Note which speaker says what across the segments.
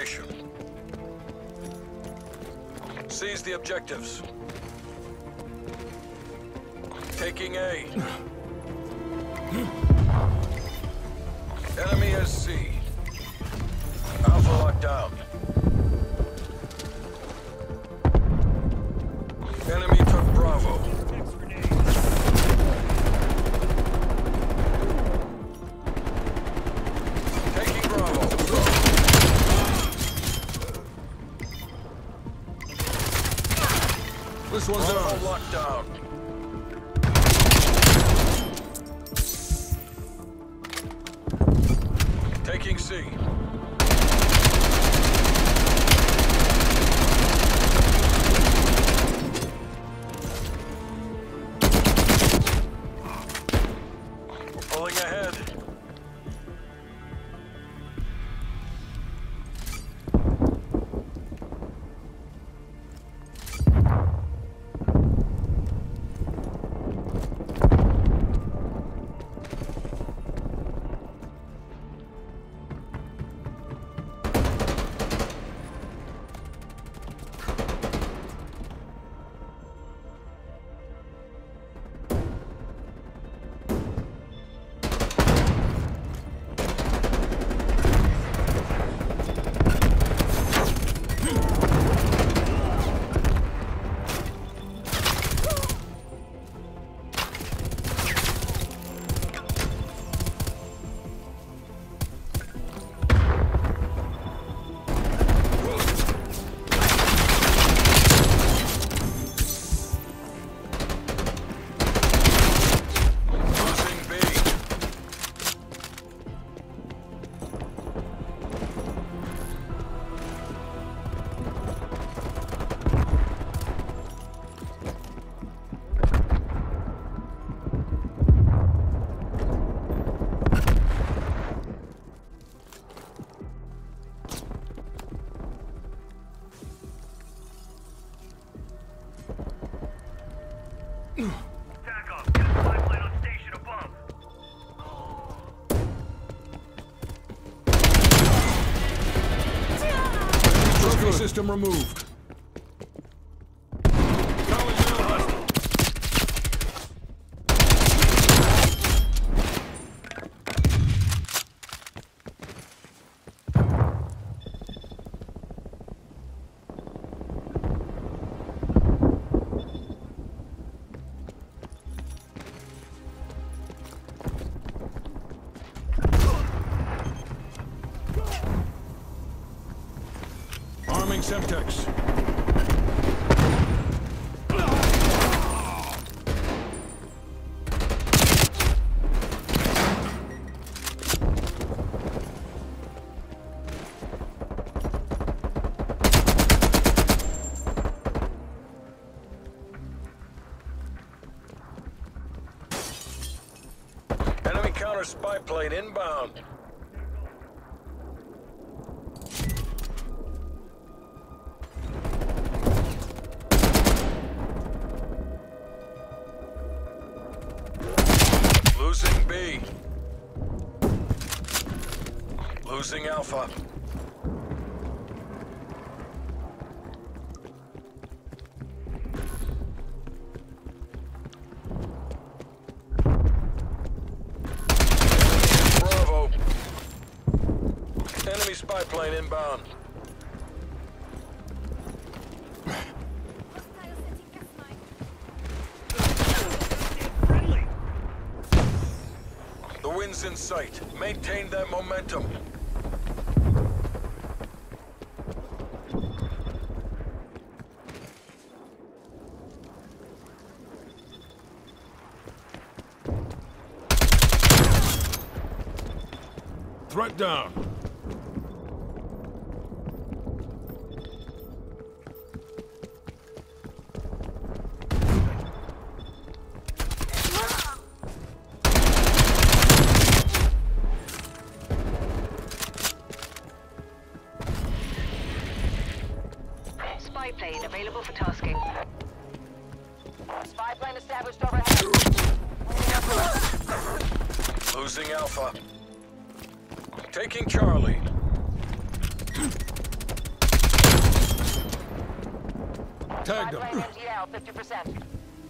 Speaker 1: operation. Seize the objectives. Taking A. Enemy has C. Alpha locked down. Enemy took Bravo. Taking Bravo.
Speaker 2: This one's
Speaker 1: Bravo
Speaker 2: ours.
Speaker 1: locked down. Taking C. We're pulling ahead.
Speaker 3: TACOM, get a pipeline on station above.
Speaker 2: Trophy system removed. Arming Semtex.
Speaker 1: Enemy counter spy plane inbound. Losing B. Losing Alpha. Bravo. Enemy spy plane inbound.
Speaker 3: Friendly.
Speaker 1: The wind's in sight. Maintain that momentum.
Speaker 2: Threat down.
Speaker 4: Spy plane available for tasking. Spy plane established overhead.
Speaker 1: Losing Alpha. Taking Charlie.
Speaker 2: Tagged
Speaker 4: Spy
Speaker 2: him.
Speaker 4: plane MTL 50%.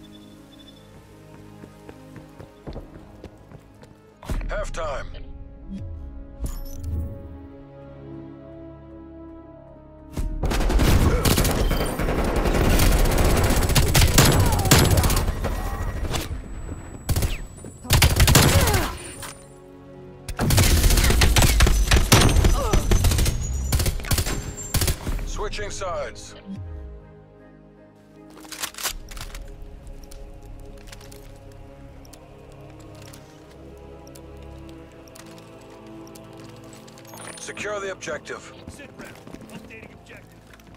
Speaker 1: Halftime. Switching sides. Secure the objective.
Speaker 3: Sit rep. Updating objective.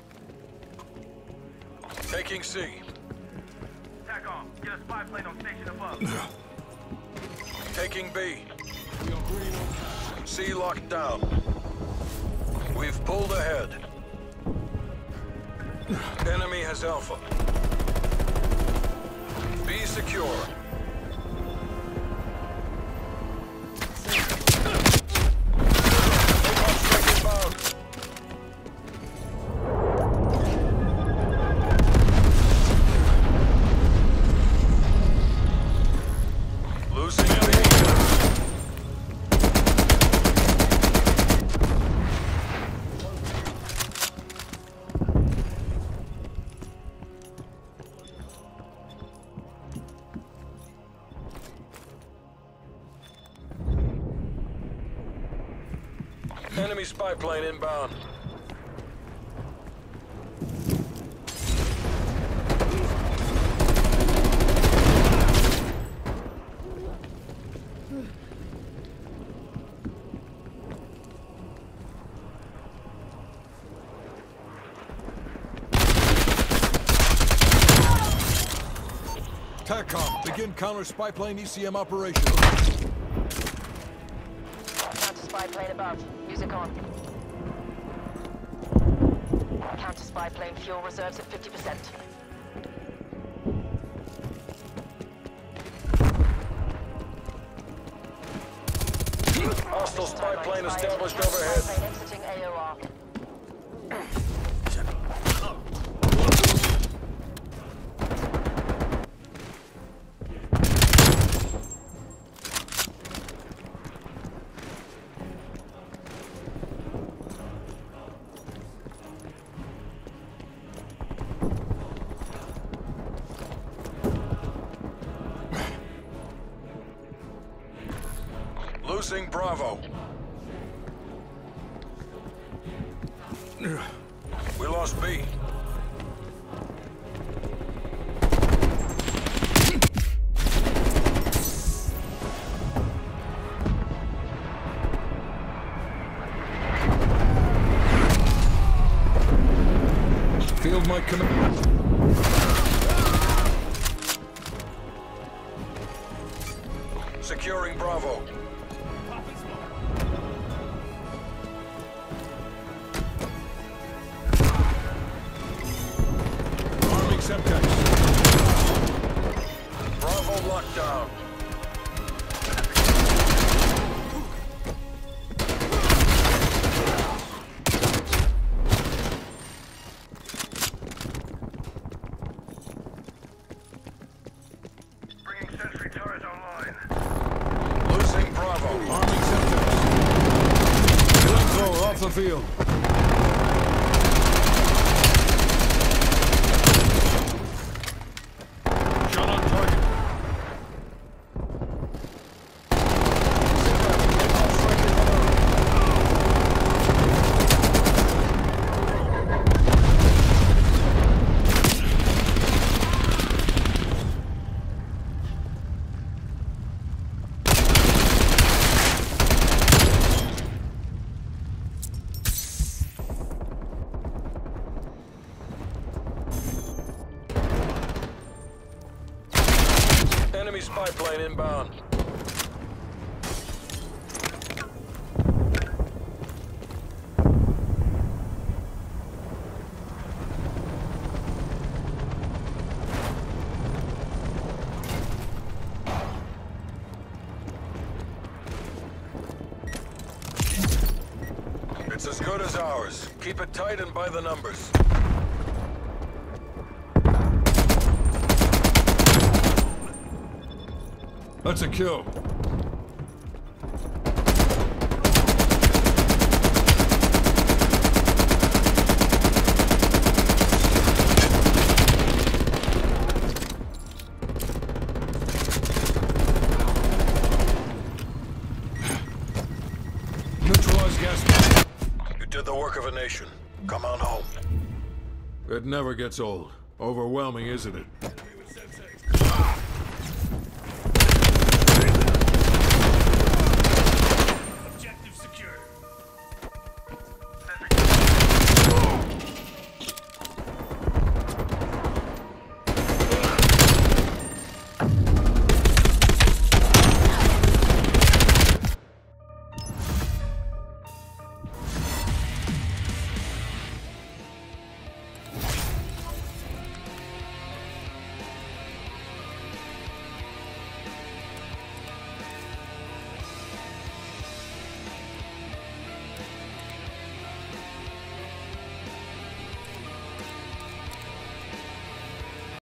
Speaker 1: Taking C.
Speaker 3: TACOM, get a spy plane on station above.
Speaker 1: Taking B.
Speaker 2: We are green on.
Speaker 1: C locked down. We've pulled ahead. Enemy has Alpha. B secure. Takeoff strike inbound. Losing B. Enemy spy plane inbound.
Speaker 2: TACOM, begin counter spy plane ECM operation.
Speaker 4: Counter spy plane above. Music on. Counter spy plane fuel reserves at 50%.
Speaker 1: Hostile spy plane established
Speaker 4: Spy
Speaker 1: overhead.
Speaker 4: plane exiting AOR.
Speaker 1: Losing Bravo. We lost B.
Speaker 2: Field my command.
Speaker 1: Securing Bravo.
Speaker 3: Popping smoke.
Speaker 2: Arming Semtex.
Speaker 1: Bravo locked down.
Speaker 3: Bringing sentry turret online.
Speaker 1: Losing Bravo.
Speaker 2: Arming Semtex. Flamethrower off the field. Shot on target.
Speaker 1: Enemy spy plane inbound. It's as good as ours. Keep it tight and by the numbers.
Speaker 2: That's a kill. Neutralize gas.
Speaker 1: You did the work of a nation. Come on home.
Speaker 2: It never gets old. Overwhelming, isn't it?